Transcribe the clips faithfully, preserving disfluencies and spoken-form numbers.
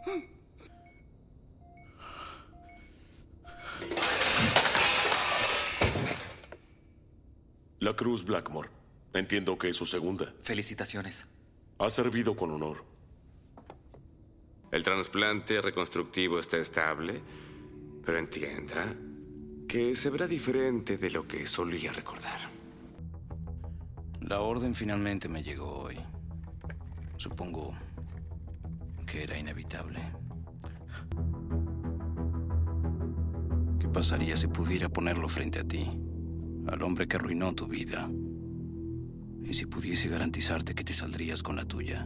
La Cruz Blackmore. Entiendo que es su segunda. Felicitaciones. Ha servido con honor. El trasplante reconstructivo está estable, pero entienda que se verá diferente de lo que solía recordar. La orden finalmente me llegó hoy. Supongo que era inevitable. ¿Qué pasaría si pudiera ponerlo frente a ti? Al hombre que arruinó tu vida. Y si pudiese garantizarte que te saldrías con la tuya.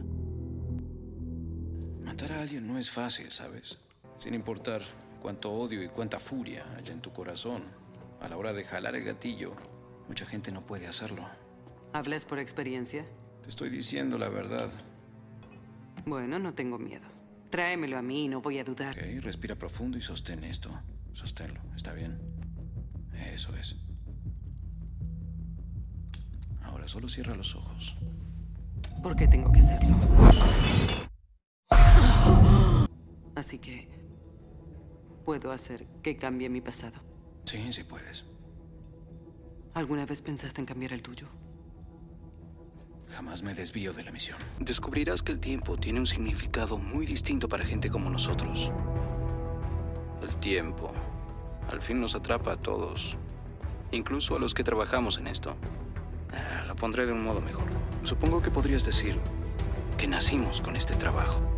Matar a alguien no es fácil, ¿sabes? Sin importar cuánto odio y cuánta furia haya en tu corazón. A la hora de jalar el gatillo, mucha gente no puede hacerlo. ¿Hablas por experiencia? Te estoy diciendo la verdad. Bueno, no tengo miedo. Tráemelo a mí y no voy a dudar. Ok, respira profundo y sostén esto. Sosténlo, ¿está bien? Eso es. Ahora solo cierra los ojos. ¿Por qué tengo que hacerlo? Así que puedo hacer que cambie mi pasado. Sí, sí puedes. ¿Alguna vez pensaste en cambiar el tuyo? Jamás me desvío de la misión. Descubrirás que el tiempo tiene un significado muy distinto para gente como nosotros. El tiempo, al fin nos atrapa a todos, incluso a los que trabajamos en esto. Ah, lo pondré de un modo mejor. Supongo que podrías decir que nacimos con este trabajo.